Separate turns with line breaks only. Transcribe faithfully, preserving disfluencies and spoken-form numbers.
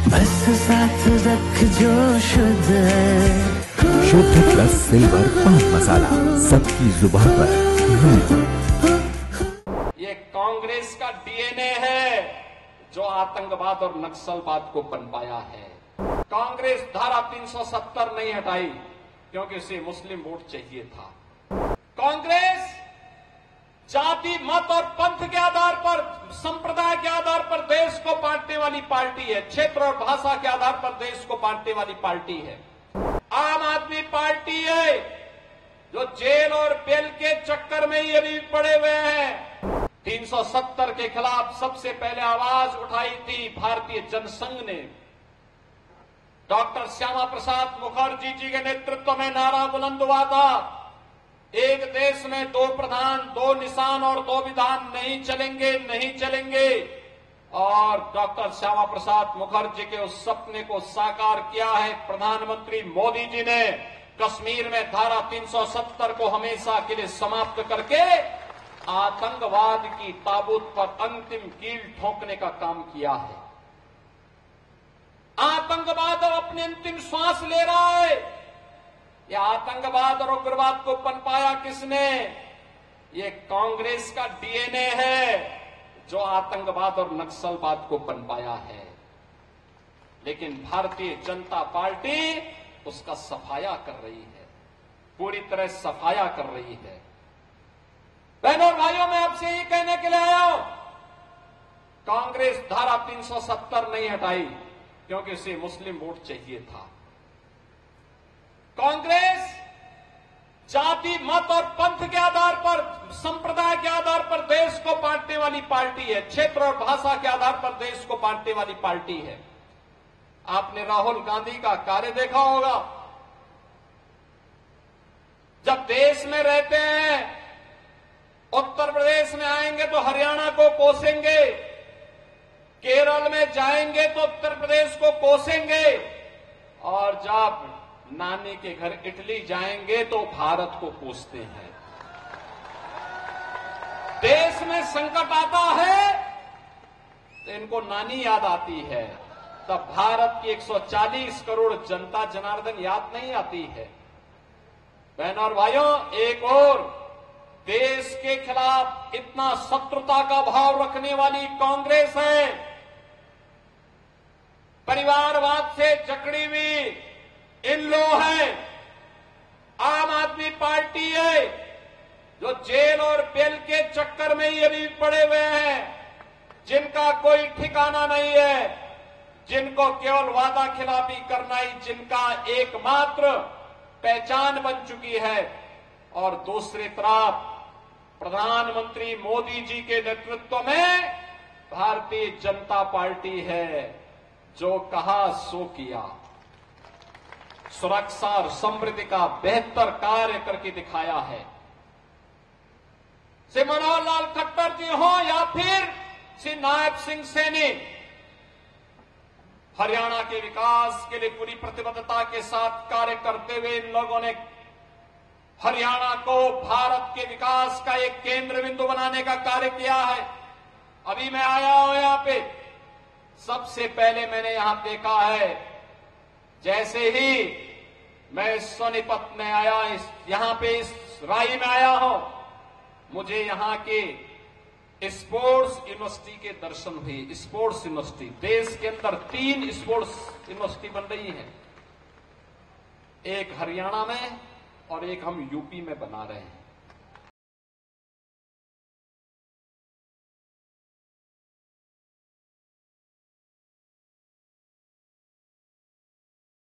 बस साथ रख जो शुद्ध है।
शुद्ध प्लस सिल्वर पान मसाला, सबकी जुबान पर है।
ये कांग्रेस का डीएनए है जो आतंकवाद और नक्सलवाद को पनपाया है। कांग्रेस धारा तीन सौ सत्तर नहीं हटाई क्योंकि उसे मुस्लिम वोट चाहिए था। कांग्रेस जाति, मत और पंथ के आधार पर, संप्रदाय के आधार पर देश को बांटने वाली पार्टी है। क्षेत्र और भाषा के आधार पर देश को बांटने वाली पार्टी है। आम आदमी पार्टी है जो जेल और बेल के चक्कर में ही अभी पड़े हुए हैं। तीन सौ सत्तर के खिलाफ सबसे पहले आवाज उठाई थी भारतीय जनसंघ ने। डॉक्टर श्यामा प्रसाद मुखर्जी जी के नेतृत्व में नारा बुलंद हुआ था, एक देश में दो प्रधान, दो निशान और दो विधान नहीं चलेंगे, नहीं चलेंगे। और डॉक्टर श्यामा प्रसाद मुखर्जी के उस सपने को साकार किया है प्रधानमंत्री मोदी जी ने। कश्मीर में धारा तीन सौ सत्तर को हमेशा के लिए समाप्त करके आतंकवाद की ताबूत पर अंतिम कील ठोकने का काम किया है। आतंकवाद अब अपनी अंतिम श्वास ले रहा है। यह आतंकवाद और उग्रवाद को पनपाया किसने? ये कांग्रेस का डीएनए है जो आतंकवाद और नक्सलवाद को पनपाया है। लेकिन भारतीय जनता पार्टी उसका सफाया कर रही है, पूरी तरह सफाया कर रही है। बहनों और भाइयों, मैं आपसे यही कहने के लिए आया हूं, कांग्रेस धारा तीन सौ सत्तर नहीं हटाई क्योंकि उसे मुस्लिम वोट चाहिए था। कांग्रेस जाति, मत और पंथ के आधार पर, संप्रदाय के आधार पर देश को बांटने वाली पार्टी है। क्षेत्र और भाषा के आधार पर देश को बांटने वाली पार्टी है। आपने राहुल गांधी का कार्य देखा होगा। जब देश में रहते हैं, उत्तर प्रदेश में आएंगे तो हरियाणा को कोसेंगे, केरल में जाएंगे तो उत्तर प्रदेश को कोसेंगे, और जब नानी के घर इटली जाएंगे तो भारत को कोसते हैं। देश में संकट आता है तो इनको नानी याद आती है, तब भारत की एक सौ चालीस करोड़ जनता जनार्दन याद नहीं आती है। बहनों और भाइयों, एक और देश के खिलाफ इतना शत्रुता का भाव रखने वाली कांग्रेस है। परिवारवाद से जकड़ी हुई इन लोग है। आम आदमी पार्टी है जो जेल और बेल के चक्कर में ही अभी पड़े हुए हैं, जिनका कोई ठिकाना नहीं है, जिनको केवल वादा खिलाफी करना ही जिनका एकमात्र पहचान बन चुकी है। और दूसरी तरफ प्रधानमंत्री मोदी जी के नेतृत्व में भारतीय जनता पार्टी है जो कहा सो किया। सुरक्षा और समृद्धि का बेहतर कार्य करके दिखाया है। श्री मनोहर लाल खट्टर जी हो या फिर श्री नायब सिंह सैनी, हरियाणा के विकास के लिए पूरी प्रतिबद्धता के साथ कार्य करते हुए इन लोगों ने हरियाणा को भारत के विकास का एक केंद्र बिंदु बनाने का कार्य किया है। अभी मैं आया हूं यहां पे, सबसे पहले मैंने यहां देखा है, जैसे ही मैं सोनीपत में आया, इस यहां पे इस राई में आया हूं, मुझे यहां के स्पोर्ट्स यूनिवर्सिटी के दर्शन हुए। स्पोर्ट्स यूनिवर्सिटी, देश के अंदर तीन स्पोर्ट्स यूनिवर्सिटी बन रही हैं, एक हरियाणा में और एक हम यूपी में बना रहे हैं।